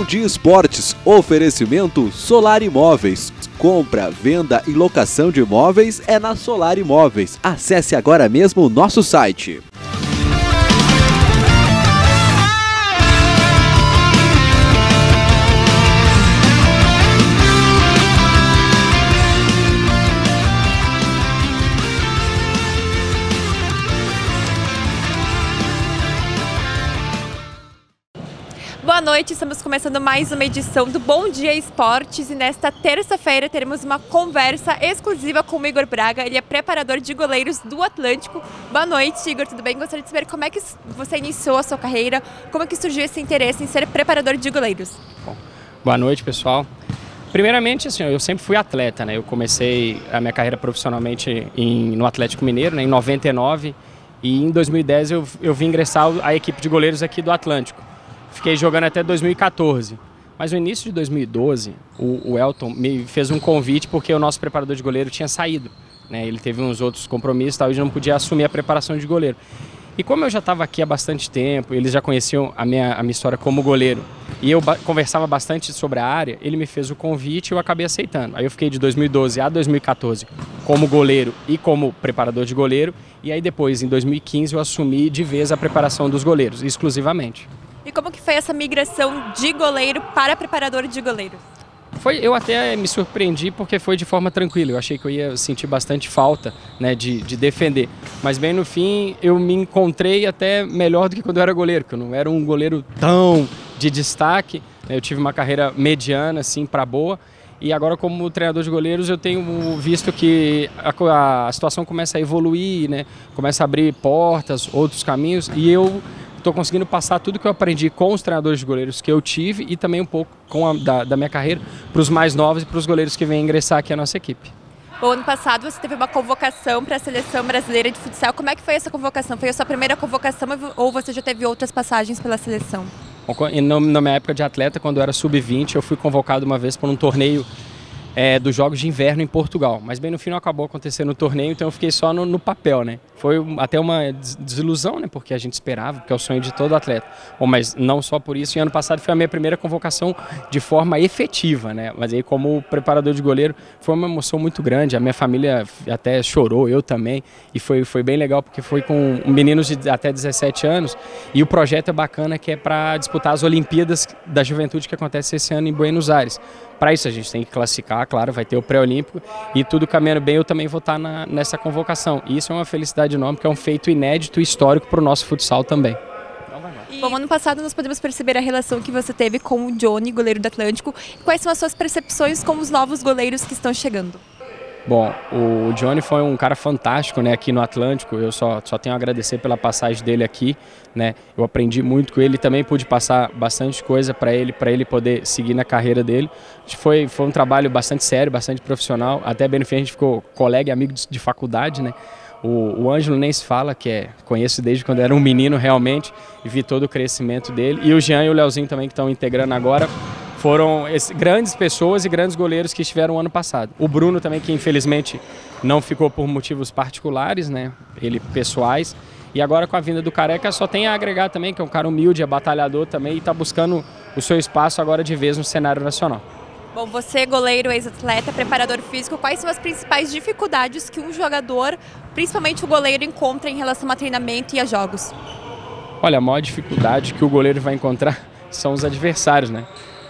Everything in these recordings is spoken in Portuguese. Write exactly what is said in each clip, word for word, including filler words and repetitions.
Bom Dia Esportes, oferecimento Solar Imóveis. Compra, venda e locação de imóveis é na Solar Imóveis. Acesse agora mesmo o nosso site. Boa noite, estamos começando mais uma edição do Bom Dia Esportes e nesta terça-feira teremos uma conversa exclusiva com o Igor Braga, ele é preparador de goleiros do Atlântico. Boa noite, Igor, tudo bem? Gostaria de saber como é que você iniciou a sua carreira, como é que surgiu esse interesse em ser preparador de goleiros? Bom, boa noite, pessoal. Primeiramente, assim, eu sempre fui atleta, né? Eu comecei a minha carreira profissionalmente em, no Atlético Mineiro, né, em noventa e nove, e em dois mil e dez eu, eu vim ingressar à equipe de goleiros aqui do Atlântico. Fiquei jogando até dois mil e quatorze, mas no início de dois mil e doze o, o Elton me fez um convite porque o nosso preparador de goleiro tinha saído, né? Ele teve uns outros compromissos e tal, e não podia assumir a preparação de goleiro. E como eu já estava aqui há bastante tempo, eles já conheciam a minha, a minha história como goleiro, e eu ba conversava bastante sobre a área, ele me fez o convite e eu acabei aceitando. Aí eu fiquei de dois mil e doze a dois mil e quatorze como goleiro e como preparador de goleiro, e aí depois, em dois mil e quinze, eu assumi de vez a preparação dos goleiros, exclusivamente. E como que foi essa migração de goleiro para preparador de goleiro? Foi, eu até me surpreendi porque foi de forma tranquila. Eu achei que eu ia sentir bastante falta, né, de, de defender. Mas bem no fim eu me encontrei até melhor do que quando eu era goleiro, porque eu não era um goleiro tão de destaque, né, eu tive uma carreira mediana, assim, para boa. E agora, como treinador de goleiros, eu tenho visto que a, a situação começa a evoluir, né, começa a abrir portas, outros caminhos, e eu estou conseguindo passar tudo que eu aprendi com os treinadores de goleiros que eu tive e também um pouco com a, da, da minha carreira para os mais novos e para os goleiros que vêm ingressar aqui à nossa equipe. Bom, ano passado você teve uma convocação para a Seleção Brasileira de Futsal. Como é que foi essa convocação? Foi a sua primeira convocação ou você já teve outras passagens pela seleção? Bom, na minha época de atleta, quando eu era sub vinte, eu fui convocado uma vez para um torneio É, dos Jogos de Inverno em Portugal, mas bem no fim não acabou acontecendo o torneio, então eu fiquei só no, no papel, né? Foi até uma desilusão, né? Porque a gente esperava, porque é o sonho de todo atleta. Bom, mas não só por isso, e ano passado foi a minha primeira convocação de forma efetiva, né? Mas aí como preparador de goleiro foi uma emoção muito grande, a minha família até chorou, eu também, e foi, foi bem legal porque foi com meninos de até dezessete anos, e o projeto é bacana que é para disputar as Olimpíadas da Juventude que acontece esse ano em Buenos Aires. Para isso a gente tem que classificar, claro, vai ter o pré-olímpico e tudo caminhando bem, eu também vou estar na, nessa convocação. E isso é uma felicidade enorme, porque é um feito inédito e histórico para o nosso futsal também. E... Bom, ano passado nós podemos perceber a relação que você teve com o Johnny, goleiro do Atlântico. Quais são as suas percepções com os novos goleiros que estão chegando? Bom, o Johnny foi um cara fantástico, né, aqui no Atlântico. Eu só, só tenho a agradecer pela passagem dele aqui, né? Eu aprendi muito com ele, também pude passar bastante coisa para ele, para ele poder seguir na carreira dele. Foi, foi um trabalho bastante sério, bastante profissional. Até bem no fim a gente ficou colega e amigo de, de faculdade, né? O, o Ângelo nem se fala, que é, conheço desde quando era um menino realmente, e vi todo o crescimento dele. E o Jean e o Leozinho também que estão integrando agora. Foram grandes pessoas e grandes goleiros que estiveram ano passado. O Bruno também, que infelizmente não ficou por motivos particulares, né? Ele pessoais. E agora com a vinda do Careca só tem a agregar também, que é um cara humilde, é batalhador também e está buscando o seu espaço agora de vez no cenário nacional. Bom, você, goleiro, ex-atleta, preparador físico, quais são as principais dificuldades que um jogador, principalmente o goleiro, encontra em relação a treinamento e a jogos? Olha, a maior dificuldade que o goleiro vai encontrar são os adversários, né?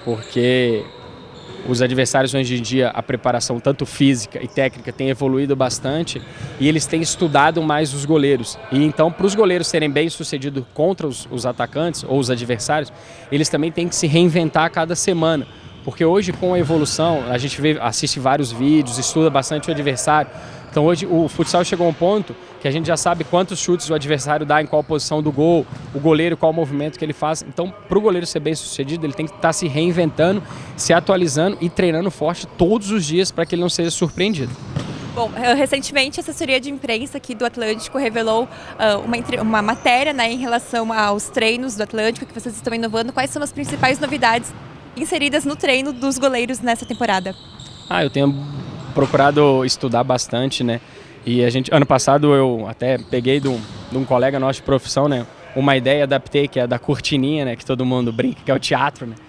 Porque os adversários hoje em dia, a preparação tanto física e técnica tem evoluído bastante e eles têm estudado mais os goleiros. E então, para os goleiros serem bem-sucedidos contra os, os atacantes ou os adversários, eles também têm que se reinventar a cada semana. Porque hoje, com a evolução, a gente vê, assiste vários vídeos, estuda bastante o adversário. Então hoje o futsal chegou a um ponto que a gente já sabe quantos chutes o adversário dá, em qual posição do gol, o goleiro, qual movimento que ele faz. Então, para o goleiro ser bem sucedido, ele tem que estar se reinventando, se atualizando e treinando forte todos os dias para que ele não seja surpreendido. Bom, recentemente a assessoria de imprensa aqui do Atlântico revelou uh, uma, uma matéria, né, em relação aos treinos do Atlântico que vocês estão inovando. Quais são as principais novidades inseridas no treino dos goleiros nessa temporada? Ah, eu tenho procurado estudar bastante, né? E a gente, ano passado eu até peguei de um, de um colega nosso de profissão, né? Uma ideia, adaptei, que é da cortininha, né? Que todo mundo brinca, que é o teatro, né?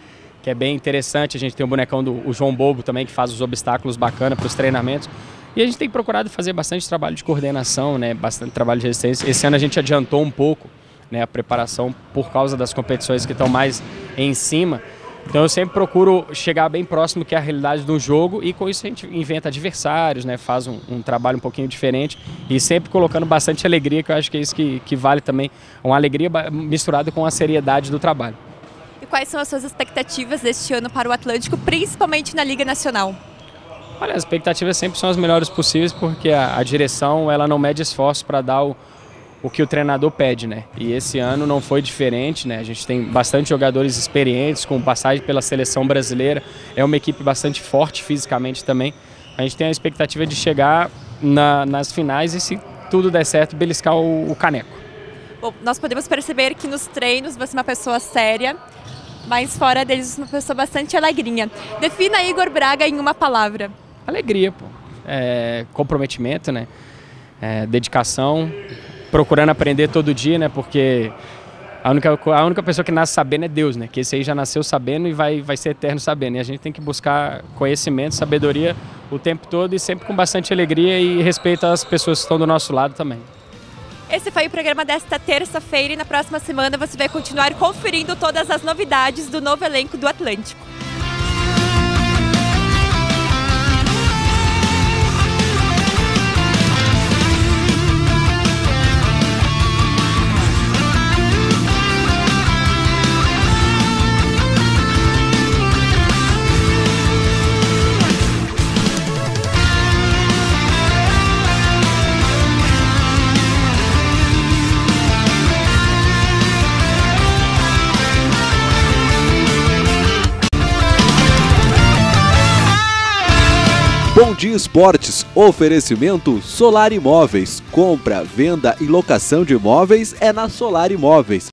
que é bem interessante. A gente tem o bonecão do o João Bobo também, que faz os obstáculos bacana para os treinamentos. E a gente tem procurado fazer bastante trabalho de coordenação, né, bastante trabalho de resistência. Esse ano a gente adiantou um pouco, né, a preparação por causa das competições que estão mais em cima. Então eu sempre procuro chegar bem próximo que é a realidade do jogo, e com isso a gente inventa adversários, né, faz um, um trabalho um pouquinho diferente e sempre colocando bastante alegria, que eu acho que é isso que, que vale também, uma alegria misturada com a seriedade do trabalho. E quais são as suas expectativas deste ano para o Atlântico, principalmente na Liga Nacional? Olha, as expectativas sempre são as melhores possíveis, porque a, a direção ela não mede esforço para dar o o que o treinador pede, né? E esse ano não foi diferente, né? A gente tem bastante jogadores experientes, com passagem pela seleção brasileira. É uma equipe bastante forte fisicamente também. A gente tem a expectativa de chegar na, nas finais e, se tudo der certo, beliscar o, o caneco. Bom, nós podemos perceber que nos treinos você é uma pessoa séria, mas fora deles você é uma pessoa bastante alegrinha. Defina Igor Braga em uma palavra. Alegria, pô. É, comprometimento, né? É, dedicação. Procurando aprender todo dia, né? Porque a única, a única pessoa que nasce sabendo é Deus, né? Que esse aí já nasceu sabendo e vai, vai ser eterno sabendo. E a gente tem que buscar conhecimento, sabedoria o tempo todo, e sempre com bastante alegria e respeito às pessoas que estão do nosso lado também. Esse foi o programa desta terça-feira, e na próxima semana você vai continuar conferindo todas as novidades do novo elenco do Atlântico. Bom Dia Esportes, oferecimento Solar Imóveis. Compra, venda e locação de imóveis é na Solar Imóveis.